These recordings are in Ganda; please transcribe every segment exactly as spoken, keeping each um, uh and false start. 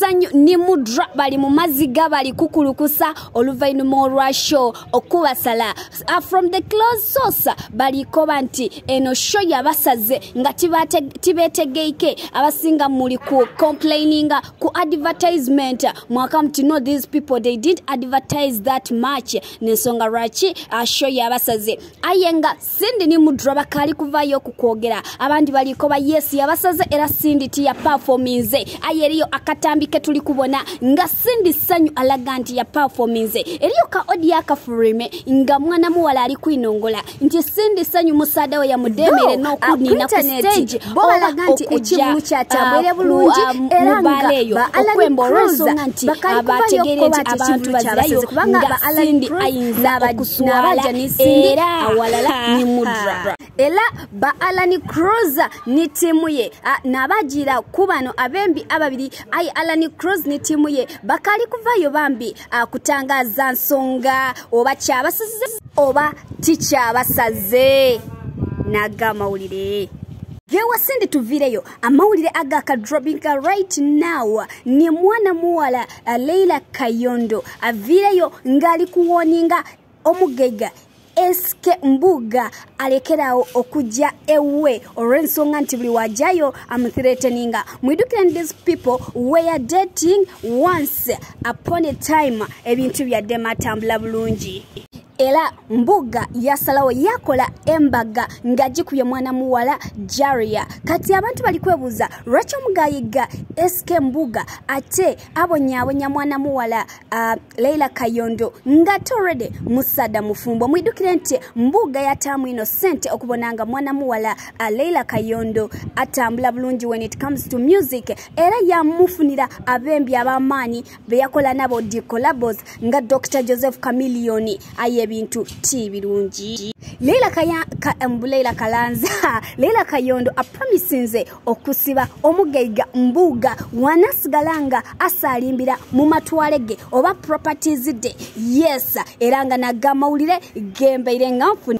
essanyu ni mudra bali mu maziga bali kukulukusa oluvainuma olwa show okubasala. Uh, from the close source baliko banti eno show yabasaze nga tibetegeike abasinga muli ku complaining ku advertisement mwaka mti know these people they did advertise that much nensonga rachi uh, show yabasaze ayenga sindi ni mudra bakali kuvayo kukwogera abandi baliko ba yes yabasaze era sindi ti ya performance ayeriyo akatambike tuli kubona nga sindi sanyu alaganti ya performance eriyo ka odi akafurime nga mwana muwala ali kwinongola nti sindi sanyu musada we ya mudemere no kunina ku stage bo alaganti ekimulu kyatambere bulungi era nga okwemboroso nti abategereze abantu bazirayo kubanga sindi ayinza abakusuwala era awalala ni mudra ela ba Alani Cruz ni timu ye nabajira kubano abembi ababiri ai Alani Cruz ni timu ye bakali kuvayo bambi kutangaza nsonga oba kyabasaze oba tikyabasaze naga mawulire yewa sindi tuvireyo amawulire agaka dropping right now ni mwana muwala uh, Leila kayondo avireyo ngali kuwoninga omugega eske mbuga alekerawo okujja ewe orensonga nti buli wajayo amthreateninga mwidukira these people were dating once upon a time ebintu byadde matambula bulungi era mbuga yasalawo yakola embaga ngajikuye mwana muwala Jaria kati abantu bali kwebuza lwaki omugayiga eske mbuga ate abonyabonya mwana muwala uh, Leila kayondo nga torede musada mufumbo mwidukire nti mbuga yatamu innocent okubonanga mwana muwala uh, Leila kayondo atambula bulungi when it comes to music era yamufunira abembi abamani beyakola nabo di collabos nga Doctor Joseph Chameleone aye bintu tibirungi Leila kaya ka Leila kalanza Leila kayondo a promisinze okusiba omugeiga mbuga wanasigalanga asalimbira mu matwalege oba properties de yes eranga nagamawulire gembeire ngamfu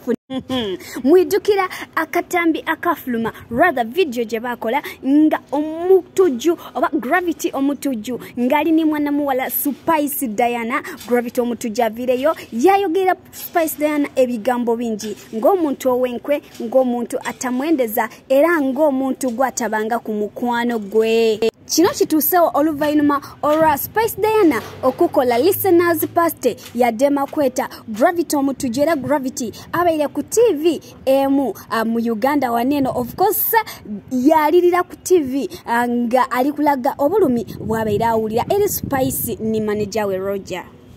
mwijukira akatambi akafuluma rather video je bakola nga omutuju oba gravity omutuju ngali ni mwana muwala Spice Diana gravity omutuju avireyo yayogera Spice Diana ebigambo bingi ng'omuntu owenkwe ng'omuntu atamwendeza era ng'omuntu gwatabanga ku mukwano gwe kino kitusewo oluvainuma olwa Spice Diana okukola listeners paste ya dema kweta gravity omutuju era gravity abaire ku T V emu uh, mu Uganda waneno of course yalirira ku T V uh, nga alikulaga obulumi bwabaira awulira eri Spice ni manager we Roger